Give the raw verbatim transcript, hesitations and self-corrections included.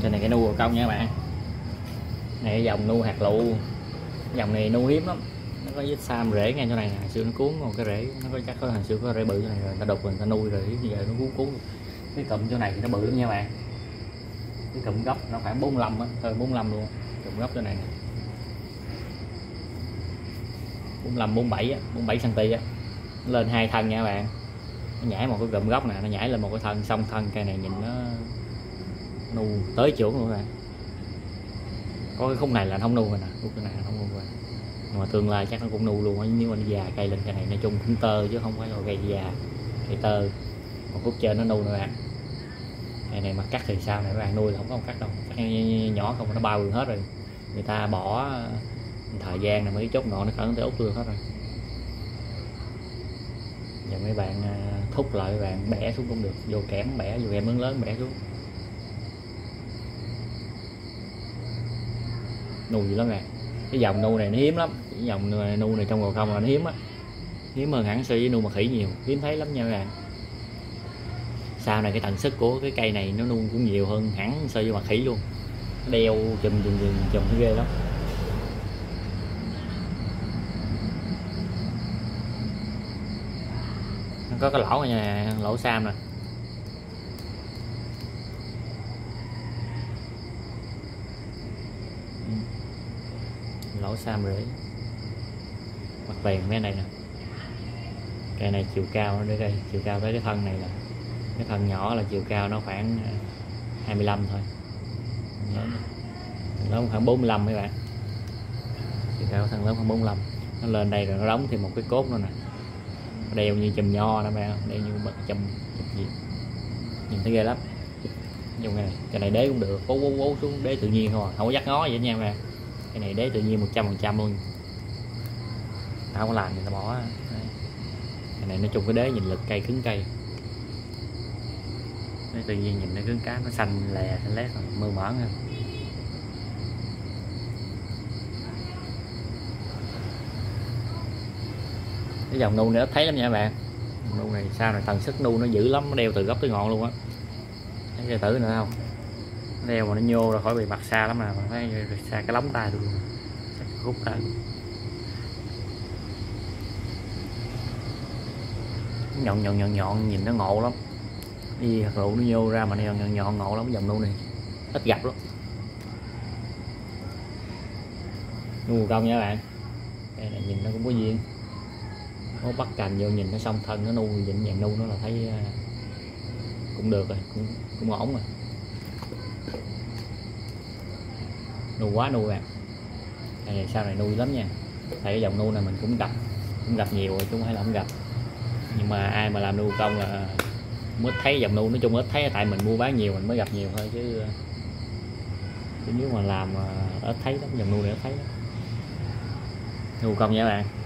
Trên này cái nu bồ công nha các bạn. Này cái dòng nu hạt lựu, dòng này nu hiếm lắm, nó có vết sam rễ ngay chỗ này, hồi xưa nó cuốn một cái rễ, nó có chắc có hồi xưa có rễ bự chỗ này rồi ta đục rồi ta nuôi rồi bây giờ nó cuốn cuốn. Cái cụm chỗ này thì nó bự lắm nha bạn, cái cụm gốc nó khoảng bốn mươi lăm á, hơn bốn mươi lăm luôn, cụm gốc chỗ này nè, bốn mươi lăm bốn mươi bảy á, bốn mươi bảy xăng ti á, lên hai thân nha các bạn. Nó nhảy một cái cụm gốc nè, nó nhảy lên một cái thân, xong thân cây này nhìn nó nu tới trưởng luôn rồi. Có cái khúc này là không nu rồi nè, khúc này là không nu rồi, mà tương lai chắc nó cũng nu luôn á, nếu mà nó già cây lên. Cây này nói chung cũng tơ chứ không phải là cây già, cây tơ. Một khúc trên nó nu nữa bạn. Cây này mà cắt thì sao này các bạn, nuôi là không có cắt đâu, cắt nhỏ không nó bao hết rồi. Người ta bỏ thời gian này mấy chốt nọ nó cẩn tới út luôn hết rồi. Giờ mấy bạn thúc lại, mấy bạn bẻ xuống cũng được, vô kẽm bẻ, vô kẽm lớn lớn bẻ xuống. Nu gì lắm nè, cái dòng nu này nó hiếm lắm, cái dòng nu này trong bồ công là nó hiếm á, hiếm hơn hẳn so với nu mà khỉ nhiều, hiếm thấy lắm nha các bạn. Sau này cái tần suất của cái cây này nó nu cũng nhiều hơn hẳn so với mà khỉ luôn, nó đeo chùm chùm chùm chùm nó ghê lắm. Nó có cái lỗ nha, lỗ sam nè, lỗ sam rễ mặt bèn mấy này nè. Cây này chiều cao nó để đây, chiều cao tới cái thân này là cái thân nhỏ là chiều cao nó khoảng hai mươi lăm thôi, lớn lớn khoảng bốn mươi lăm mấy bạn. Chiều cao thân lớn khoảng bốn mươi lăm, nó lên đây rồi nó đóng thêm một cái cốt nữa nè, đeo như chùm nho đó bạn, đeo như bật chùm gì nhìn thấy ghê lắm. Dùng này cái này đế cũng được, vố vố vố xuống đế tự nhiên thôi, không có dắt ngó vậy nha bạn. Cái này đế tự nhiên một trăm phần trăm luôn, tao không làm thì tao bỏ. Cái này nói chung cái đế nhìn lực cây, cứng cây, đế tự nhiên nhìn nó cứng cá, nó xanh lè xanh lét rồi, mơ mởn ha. Cái dòng nu này ít thấy lắm nha các bạn. Nu này sao này tần sức nu nó dữ lắm, nó đeo từ gốc tới ngọn luôn á. Thấy cây tử nữa không, nó đeo mà nó nhô ra khỏi bề mặt xa lắm nè, mà thấy xa cái lóng tay luôn, khúc tay. Nhọn nhọn nhọn nhọn nhìn nó ngộ lắm, đi hạt lựu nó nhô ra mà nhọn nhọn nhọn ngộ lắm. Cái dòng nu này ít gặp lắm. Nu công nha các bạn, đây này nhìn nó cũng có duyên, nó bắt cành vô nhìn nó xong thân nó nu dịnh vàng nu nó là thấy cũng được rồi, cũng cũng ổn rồi. Nu quá nu bạn, cái này sau này nuôi lắm nha. Tại cái dòng nu này mình cũng gặp cũng gặp nhiều rồi chứ không phải là không gặp, nhưng mà ai mà làm nu công là mới thấy dòng nu. Nói chung ít thấy, tại mình mua bán nhiều mình mới gặp nhiều thôi, chứ, chứ nếu mà làm ít thấy lắm, dòng nu này ít thấy lắm. Nu công nha các bạn.